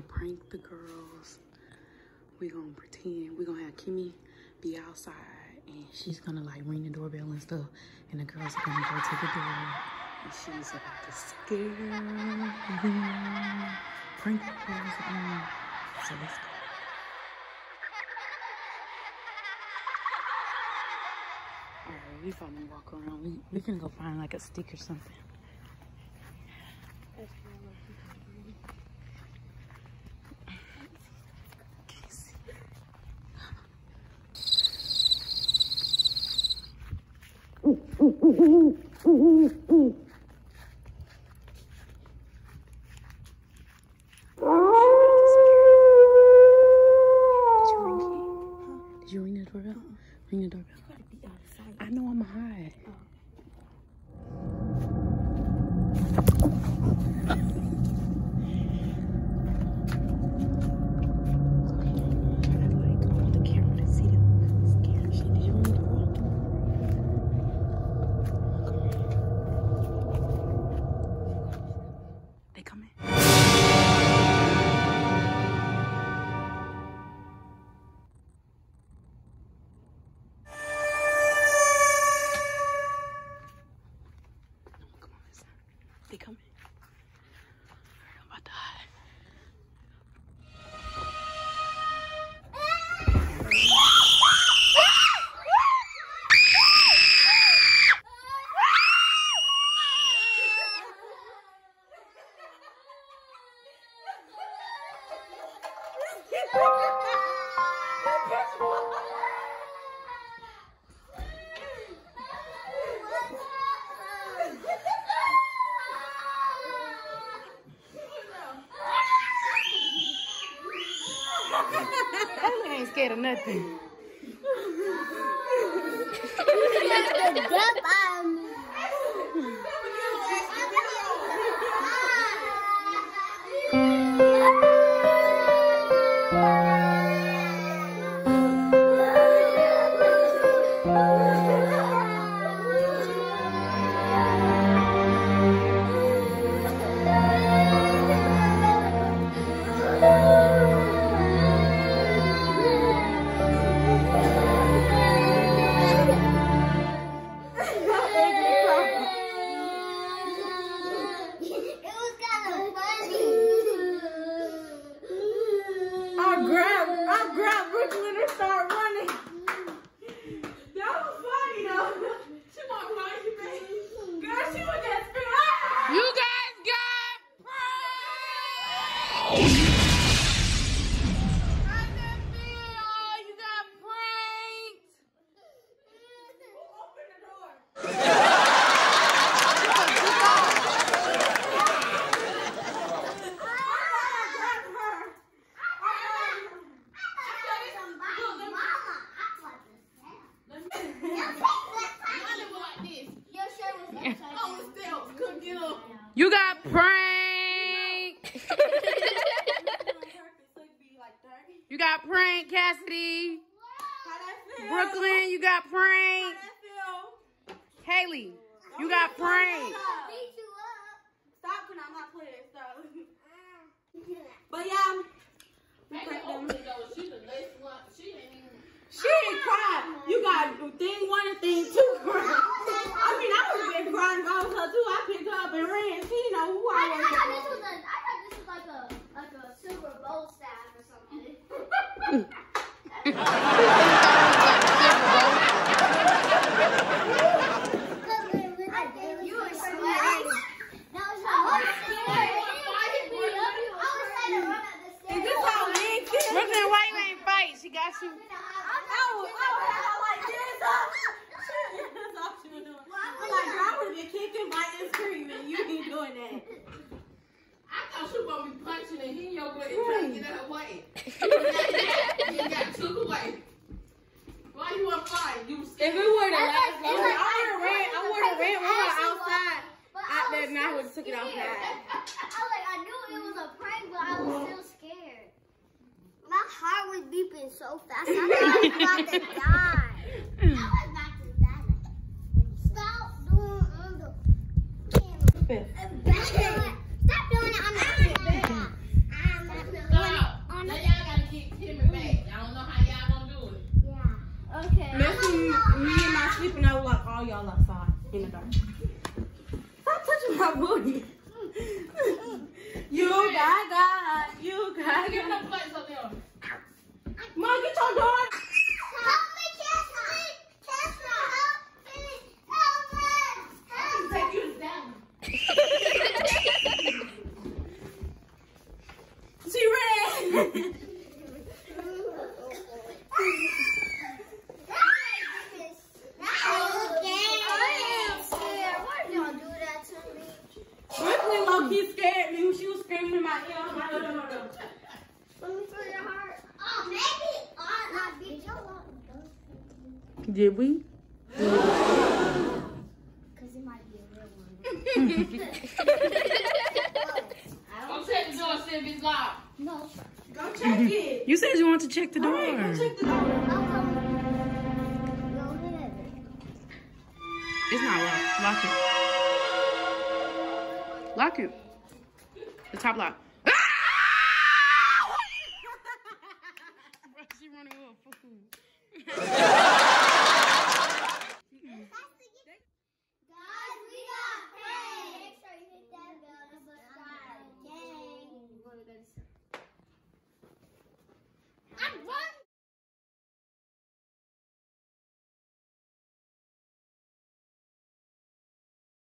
to prank the girls. We're gonna pretend, we're gonna have Kimmy be outside and she's gonna like ring the doorbell and stuff. And the girls are gonna go to the door and she's about to scare them. Prank the girls on. So let's go. Alright, we probably walk around. We can go find like a stick or something. Did you ring the doorbell? Ring the doorbell. I know I'm high. They coming. I'm about to hide. I ain't scared of nothing. I'll grab Brooklyn and start running. That was funny though. She walked by you, baby. Girl, she was just screaming. You guys got pranked. I just feel you got pranked. Open the door. You got pranked. You got pranked, Cassidy. Brooklyn, you got pranked. Haley, you got pranked. Stop, because I'm not playing stuff. But yeah, we pranked them. She ain't cried. You got thing one and thing two crying. I mean, I would have been crying if I was her too. I picked her up and ran. She didn't know who I was. I thought this was like a silver bowl staff or something. You were scared. That was how I was scared. I was trying to run up the stairs. Is this how we ain't scared? Brooklyn, why you ain't fight? She got you. I thought you were going to be punching and hitting your butt and trying to get out of the way. You got took away. Why you want to fight? You was scared. If it were the last one, I would have ran with her outside. Out there and I would have took it outside. I knew it was a prank, but I was still scared. My heart was beeping so fast. I thought I was about to die. I was about to die. Stop doing on the camera. Stop doing it on the camera. block all y'all outside in the dark. Stop touching my booty. You got. Give me the plates up there. Mom, get your door. Help me, Kestra. Help me. Take you down. She ran. Brooklyn low-key scared me when she was screaming in my ear. I'm like, no. Let me feel your heart. Oh, maybe. Not beat your heart. Did we? Because it might be a real one. Go check the door, see if it's locked. No. Go check it. You said you wanted to check the door. All right, go check the door. I'll come. Go ahead. It's not locked. Lock it. Lock it. The top lock.